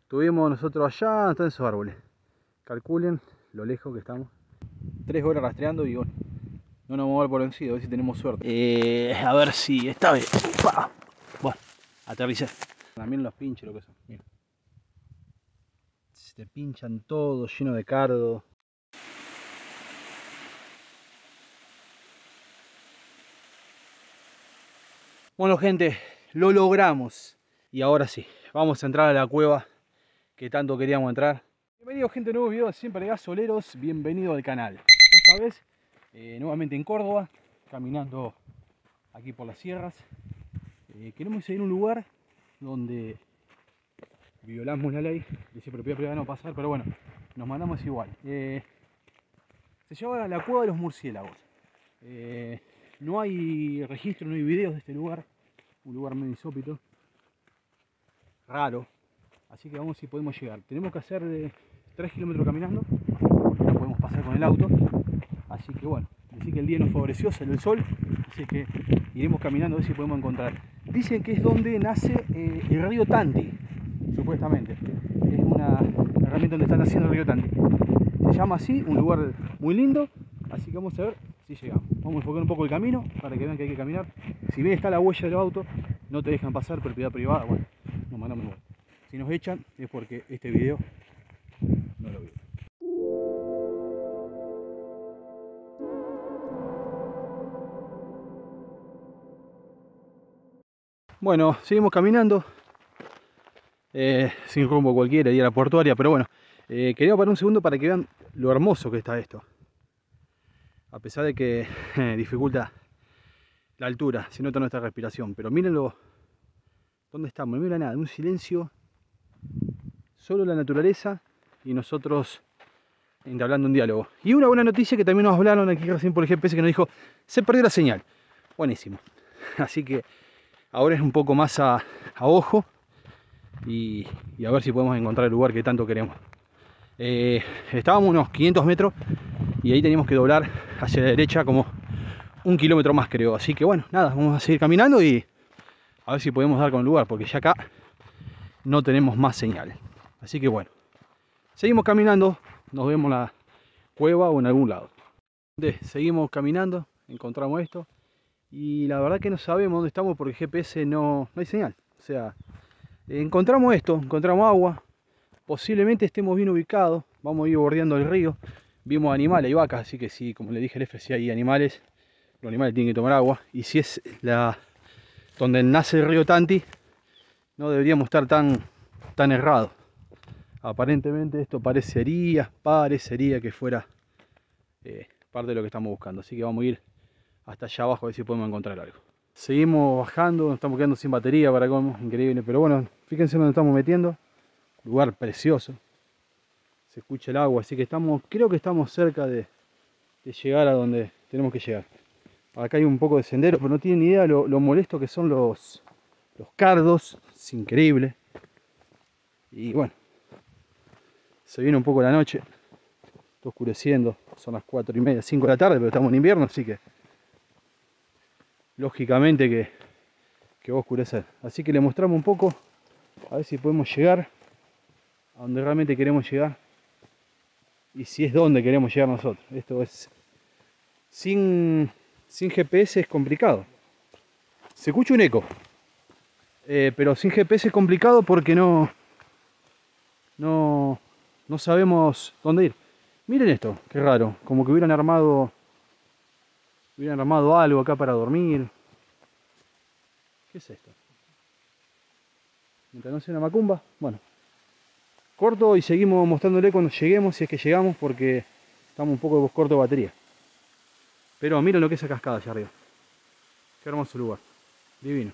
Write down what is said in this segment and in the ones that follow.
Estuvimos nosotros allá, en esos árboles. Calculen lo lejos que estamos. 3 horas rastreando y bueno, no nos vamos a ver por vencido, a ver si tenemos suerte. A ver si esta vez. ¡Upa! Bueno, aterricé. También los pinches lo que son. Mira. Se te pinchan todo, lleno de cardo. Bueno, gente, lo logramos. Y ahora sí, vamos a entrar a la cueva que tanto queríamos entrar. Bienvenido, gente, a un nuevo video de Siempre Gasoleros. Bienvenido al canal. Esta vez, nuevamente en Córdoba, caminando aquí por las sierras. Queremos ir a un lugar donde violamos la ley. Dice propiedad privada no pasar, pero bueno, nos mandamos igual. Se llama la Cueva de los Murciélagos. No hay registro, no hay videos de este lugar. Un lugar medio insólito, raro. Así que vamos a ver si podemos llegar. Tenemos que hacer 3 kilómetros caminando, porque no podemos pasar con el auto. Así que bueno, decir que el día nos favoreció, salió el sol. Así que iremos caminando a ver si podemos encontrar. Dicen que es donde nace el río Tanti, supuestamente. Es una herramienta donde está naciendo el río Tanti. Se llama así, un lugar muy lindo. Así que vamos a ver si llegamos. Vamos a enfocar un poco el camino para que vean que hay que caminar. Si bien está la huella del auto, no te dejan pasar, propiedad privada. Bueno, nos mandamos igual. Si nos echan es porque este video no lo vio. Bueno, seguimos caminando. Sin rumbo cualquiera, ir a la portuaria, pero bueno. Quería parar un segundo para que vean lo hermoso que está esto. A pesar de que dificulta la altura, se nota nuestra respiración. Pero mírenlo, ¿dónde estamos? No mira nada, un silencio. Solo la naturaleza y nosotros entablando un diálogo. Y una buena noticia que también nos hablaron aquí recién por el GPS, que nos dijo: se perdió la señal. Buenísimo. Así que ahora es un poco más a ojo y a ver si podemos encontrar el lugar que tanto queremos. Estábamos unos 500 metros y ahí teníamos que doblar hacia la derecha como 1 kilómetro más, creo. Así que bueno, nada, vamos a seguir caminando y a ver si podemos dar con el lugar, porque ya acá no tenemos más señales. Así que bueno, seguimos caminando, nos vemos en la cueva o en algún lado. Seguimos caminando, encontramos esto y la verdad que no sabemos dónde estamos porque GPS no hay señal. O sea, encontramos esto, encontramos agua, posiblemente estemos bien ubicados, vamos a ir bordeando el río. Vimos animales y vacas, así que si, como le dije al F, si hay animales, los animales tienen que tomar agua. Y si es donde nace el río Tanti, no deberíamos estar tan errados. Aparentemente esto parecería que fuera parte de lo que estamos buscando. Así que vamos a ir hasta allá abajo a ver si podemos encontrar algo. Seguimos bajando, nos estamos quedando sin batería para cómo, increíble. Pero bueno, fíjense dónde estamos metiendo. Lugar precioso. Se escucha el agua, así que creo que estamos cerca de llegar a donde tenemos que llegar. Acá hay un poco de sendero, pero no tienen ni idea lo molesto que son los cardos. Es increíble. Y bueno, se viene un poco la noche. Está oscureciendo, son las 4:30, 5 de la tarde, pero estamos en invierno, así que lógicamente que va a oscurecer. Así que le mostramos un poco, a ver si podemos llegar a donde realmente queremos llegar. Y si es donde queremos llegar nosotros. Esto es sin GPS es complicado. Se escucha un eco, pero sin GPS es complicado porque no sabemos dónde ir. Miren esto, qué raro, como que hubieran armado algo acá para dormir. ¿Qué es esto? Mientras no sea una macumba. Bueno, corto y seguimos mostrándole cuando lleguemos, si es que llegamos, porque estamos un poco corto de batería. Pero miren lo que es esa cascada allá arriba. Qué hermoso lugar, divino.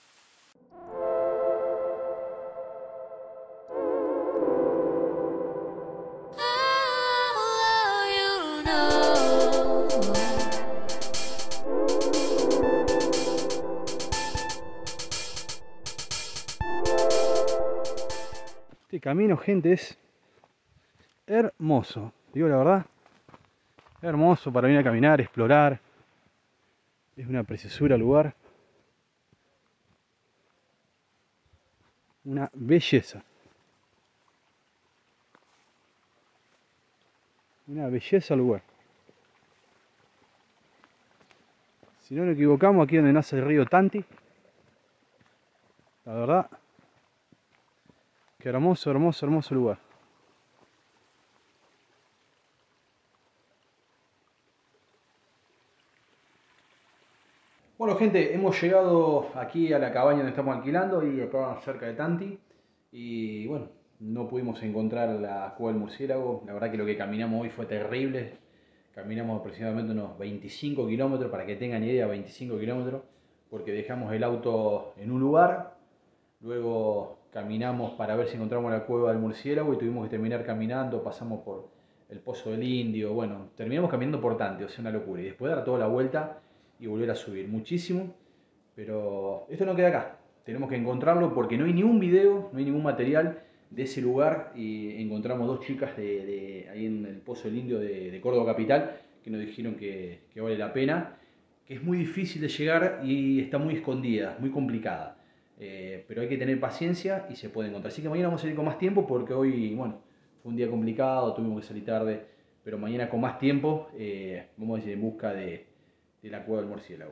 Este camino, gente, es hermoso, digo la verdad, hermoso para venir a caminar, explorar. Es una preciosura el lugar, una belleza. Una belleza el lugar. Si no nos equivocamos, aquí donde nace el río Tanti. La verdad, qué hermoso, hermoso, hermoso lugar. Bueno gente, hemos llegado aquí a la cabaña donde estamos alquilando y acá cerca de Tanti. Y bueno, no pudimos encontrar la cueva del murciélago. La verdad que lo que caminamos hoy fue terrible. Caminamos aproximadamente unos 25 kilómetros, para que tengan idea, 25 kilómetros. Porque dejamos el auto en un lugar, luego caminamos para ver si encontramos la cueva del murciélago y tuvimos que terminar caminando, pasamos por el Pozo del Indio, bueno, terminamos caminando por Tanti, o sea, una locura. Y después dar toda la vuelta y volver a subir muchísimo, pero esto no queda acá. Tenemos que encontrarlo porque no hay ningún video, no hay ningún material de ese lugar y encontramos dos chicas ahí en el Pozo del Indio de Córdoba Capital que nos dijeron que vale la pena, que es muy difícil de llegar y está muy escondida, muy complicada. Pero hay que tener paciencia y se puede encontrar. Así que mañana vamos a salir con más tiempo porque hoy, bueno, fue un día complicado, tuvimos que salir tarde, pero mañana con más tiempo vamos a ir en busca de la cueva del murciélago.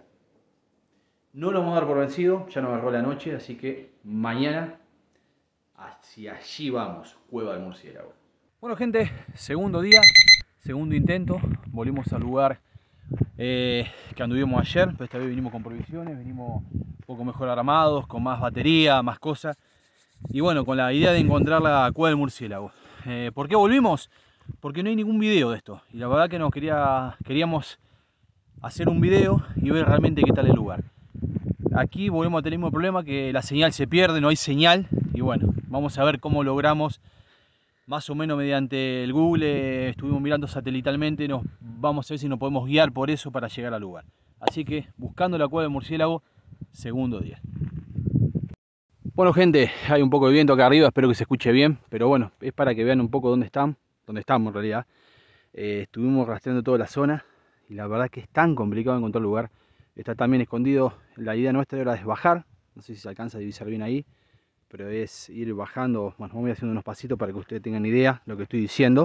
No lo vamos a dar por vencido, ya nos agarró la noche, así que mañana hacia allí vamos, cueva del murciélago. Bueno gente, segundo día, segundo intento, volvimos al lugar que anduvimos ayer, pero esta vez vinimos con provisiones, venimos un poco mejor armados, con más batería, más cosas. Y bueno, con la idea de encontrar la cueva del murciélago. ¿Por qué volvimos? Porque no hay ningún video de esto. Y la verdad que queríamos hacer un video y ver realmente qué tal el lugar. Aquí volvemos a tener el mismo problema, que la señal se pierde, no hay señal. Y bueno, vamos a ver cómo logramos, más o menos mediante el Google, estuvimos mirando satelitalmente, vamos a ver si nos podemos guiar por eso para llegar al lugar. Así que buscando la cueva del murciélago, segundo día. Bueno gente, hay un poco de viento acá arriba, espero que se escuche bien, pero bueno, es para que vean un poco dónde estamos en realidad. Estuvimos rastreando toda la zona y la verdad que es tan complicado encontrar el lugar. Está también escondido. La idea nuestra era es bajar, no sé si se alcanza a divisar bien ahí, pero es ir bajando. Bueno, vamos a ir haciendo unos pasitos para que ustedes tengan idea de lo que estoy diciendo.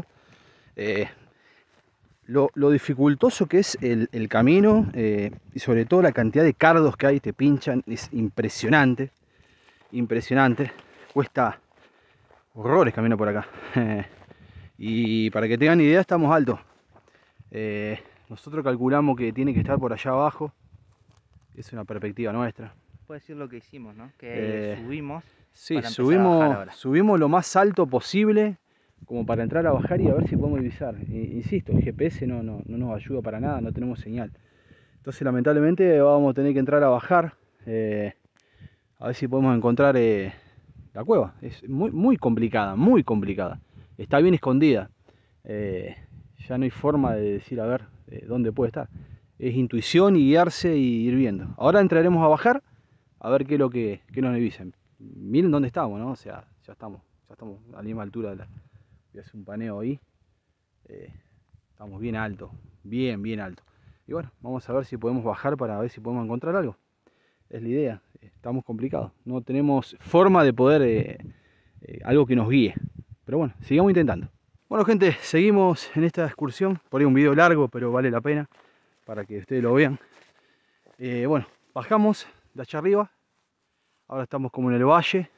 Lo dificultoso que es el camino y sobre todo la cantidad de cardos que hay, te pinchan, es impresionante. Impresionante, cuesta horrores caminar por acá. Y para que tengan idea, estamos altos. Nosotros calculamos que tiene que estar por allá abajo. Es una perspectiva nuestra. Puede decir lo que hicimos, ¿no? Que subimos. Sí, para empezar a bajar ahora. subimos lo más alto posible como para entrar a bajar y a ver si podemos divisar. Insisto, el GPS no nos ayuda para nada, no tenemos señal. Entonces lamentablemente vamos a tener que entrar a bajar. A ver si podemos encontrar la cueva. Es muy complicada, muy complicada. Está bien escondida. Ya no hay forma de decir a ver dónde puede estar. Es intuición y guiarse y ir viendo. Ahora entraremos a bajar a ver qué es lo que nos dicen. Miren dónde estamos, ¿no? O sea, ya estamos a la misma altura. Voy a hacer un paneo ahí. Estamos bien alto, bien alto. Y bueno, vamos a ver si podemos bajar para ver si podemos encontrar algo. Es la idea. Estamos complicados. No tenemos forma de poder algo que nos guíe. Pero bueno, sigamos intentando. Bueno gente, seguimos en esta excursión. Por ahí un video largo, pero vale la pena para que ustedes lo vean. Bueno, bajamos de allá arriba. Ahora estamos como en el valle.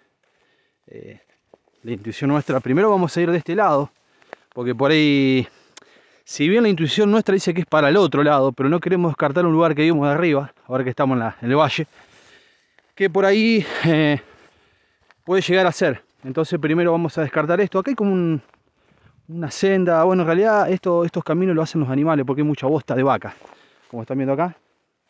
La intuición nuestra, primero vamos a ir de este lado, porque por ahí, si bien la intuición nuestra dice que es para el otro lado, pero no queremos descartar un lugar que vimos de arriba, ahora que estamos en el valle, que por ahí puede llegar a ser. Entonces primero vamos a descartar esto. Acá hay como una senda. Bueno, en realidad estos caminos lo hacen los animales porque hay mucha bosta de vaca, como están viendo acá.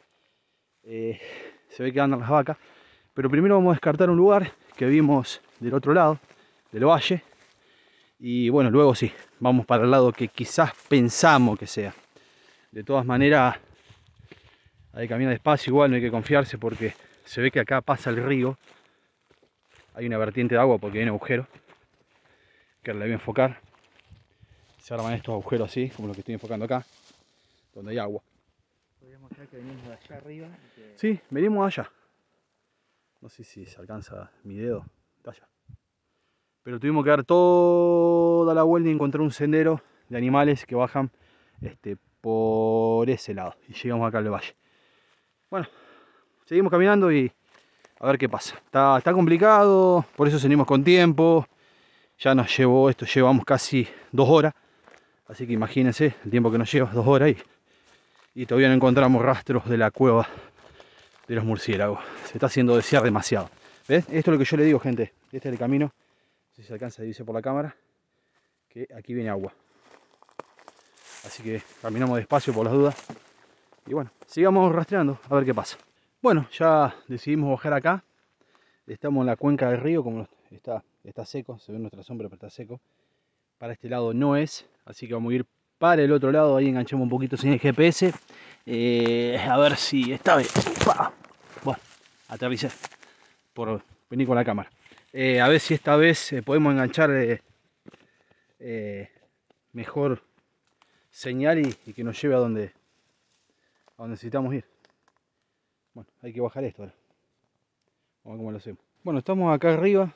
Se ve que andan las vacas. Pero primero vamos a descartar un lugar que vimos del otro lado del valle. Y bueno, luego sí, vamos para el lado que quizás pensamos que sea. De todas maneras, hay que caminar despacio, igual no hay que confiarse porque se ve que acá pasa el río. Hay una vertiente de agua porque hay un agujero que le voy a enfocar. Se arman estos agujeros así, como los que estoy enfocando acá, donde hay agua. Podríamos mostrar que venimos de allá arriba. Sí, venimos allá. No sé si se alcanza mi dedo. Está allá. Pero tuvimos que dar toda la vuelta y encontrar un sendero de animales que bajan por ese lado. Y llegamos acá al valle. Bueno, seguimos caminando y a ver qué pasa. Está complicado, por eso salimos con tiempo. Ya nos llevó esto, llevamos casi 2 horas. Así que imagínense el tiempo que nos lleva, 2 horas y todavía no encontramos rastros de la cueva de los murciélagos. Se está haciendo desear demasiado. ¿Ves? Esto es lo que yo le digo, gente. Este es el camino. No sé si se alcanza a divisar por la cámara. Que aquí viene agua. Así que caminamos despacio por las dudas. Y bueno, sigamos rastreando a ver qué pasa. Bueno, ya decidimos bajar acá. Estamos en la cuenca del río, como está seco, se ve nuestra sombra, pero está seco. Para este lado no es, así que vamos a ir para el otro lado. Ahí enganchamos un poquito sin el GPS. A ver si esta vez... ¡Upa! Bueno, aterricé por venir con la cámara. A ver si esta vez podemos enganchar mejor señal y que nos lleve a donde necesitamos ir. Bueno, hay que bajar esto ahora. Vamos a ver cómo lo hacemos. Bueno, estamos acá arriba.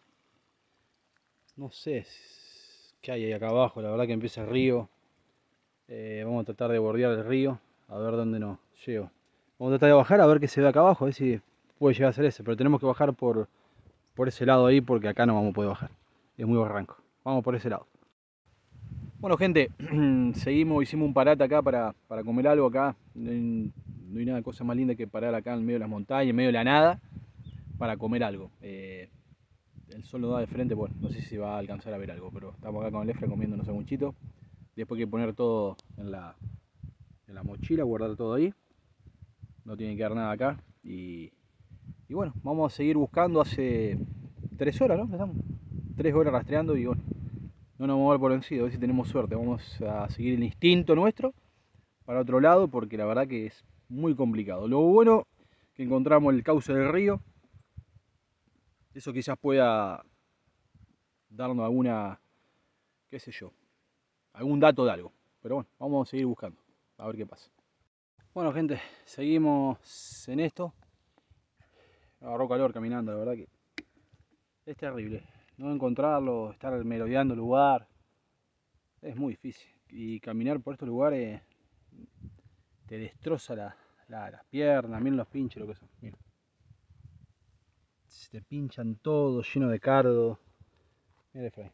No sé qué hay ahí acá abajo. La verdad que empieza el río. Vamos a tratar de bordear el río. A ver dónde nos lleva. Vamos a tratar de bajar a ver qué se ve acá abajo. A ver si puede llegar a ser ese. Pero tenemos que bajar por ese lado ahí porque acá no vamos a poder bajar. Es muy barranco. Vamos por ese lado. Bueno, gente, hicimos un parate acá para comer algo acá. No hay nada cosa más linda que parar acá en medio de las montañas, en medio de la nada, para comer algo. El sol nos da de frente, bueno, no sé si va a alcanzar a ver algo, pero estamos acá con el Efra comiendo unos sanguchitos. Después hay que poner todo en la mochila, guardar todo ahí. No tiene que quedar nada acá. Y bueno, vamos a seguir buscando. Hace 3 horas, ¿no? Estamos 3 horas rastreando y bueno, no nos vamos a dar por vencido, a ver si tenemos suerte. Vamos a seguir el instinto nuestro para otro lado porque la verdad que es muy complicado. Lo bueno que encontramos el cauce del río. Eso quizás pueda darnos alguna, qué sé yo, algún dato de algo. Pero bueno, vamos a seguir buscando, a ver qué pasa. Bueno, gente, seguimos en esto. Me agarró calor caminando, la verdad que es terrible. No encontrarlo, estar merodeando el lugar, es muy difícil. Y caminar por estos lugares te destroza las piernas, miren los pinches lo que son. Miren. Se te pinchan todo, lleno de cardo. Mira ahí.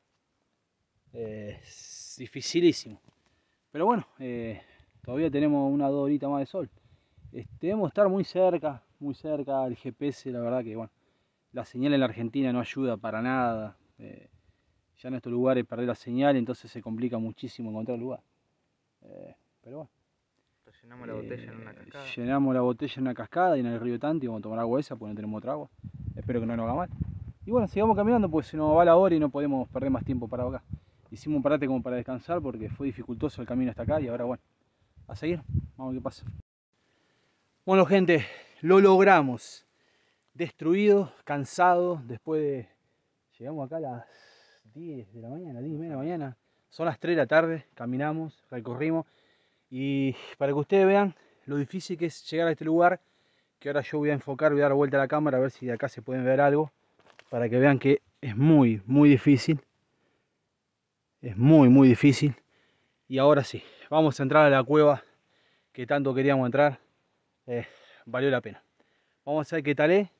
Es dificilísimo. Pero bueno, todavía tenemos 1 o 2 horitas más de sol. Debemos estar muy cerca. El GPS, la verdad que bueno, la señal en la Argentina no ayuda para nada. Ya en estos lugares perder la señal, entonces se complica muchísimo encontrar el lugar. Pero bueno. Llenamos la botella en una cascada. Llenamos la botella en una cascada y en el río Tanti vamos a tomar agua esa porque no tenemos otra agua. Espero que no nos haga mal. Y bueno, sigamos caminando porque se nos va la hora y no podemos perder más tiempo para acá. Hicimos un parate como para descansar porque fue dificultoso el camino hasta acá y ahora bueno, a seguir, vamos a ver qué pasa. Bueno, gente, lo logramos. Destruido, cansado, después de... Llegamos acá a las 10 de la mañana, 10 y media de la mañana. Son las 3 de la tarde, caminamos, recorrimos. Y para que ustedes vean lo difícil que es llegar a este lugar, que ahora yo voy a enfocar, voy a dar vuelta a la cámara a ver si de acá se pueden ver algo, para que vean que es muy, muy difícil. Es muy, muy difícil. Y ahora sí, vamos a entrar a la cueva que tanto queríamos entrar. Valió la pena. Vamos a ver qué tal es.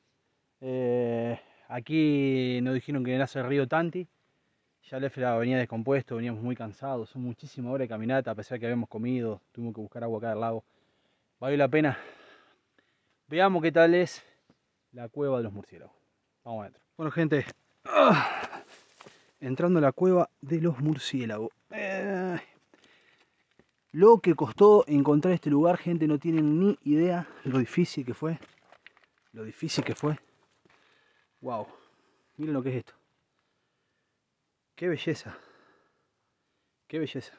Aquí nos dijeron que nace el río Tanti. Ya el Efra venía descompuesto, veníamos muy cansados. Son muchísimas horas de caminata, a pesar de que habíamos comido. Tuvimos que buscar agua acá del lago. Valió la pena. Veamos qué tal es la cueva de los murciélagos. Vamos adentro. Bueno, gente, entrando a la cueva de los murciélagos. Lo que costó encontrar este lugar, gente, no tienen ni idea lo difícil que fue. Lo difícil que fue. Wow, miren lo que es esto. Qué belleza. Qué belleza.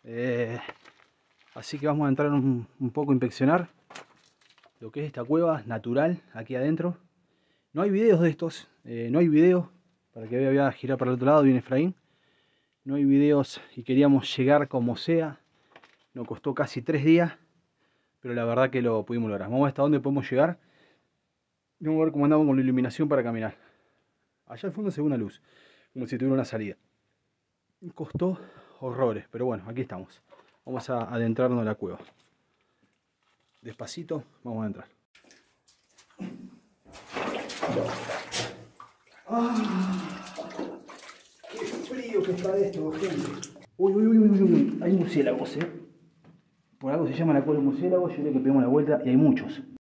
Así que vamos a entrar un poco a inspeccionar lo que es esta cueva natural aquí adentro. No hay videos de estos, no hay videos, para que voy a girar para el otro lado, viene Efraín. No hay videos y queríamos llegar como sea. Nos costó casi 3 días, pero la verdad que lo pudimos lograr. Vamos a ver hasta dónde podemos llegar. Vamos a ver cómo andamos con la iluminación para caminar. Allá al fondo se ve una luz, como si tuviera una salida. Costó horrores, pero bueno, aquí estamos. Vamos a adentrarnos a la cueva. Despacito, vamos a entrar. ¡Qué frío que está esto, gente! Uy, uy, uy, uy, uy, hay murciélagos, Por algo se llama la cueva de murciélagos. Yo creo que pegamos la vuelta y hay muchos.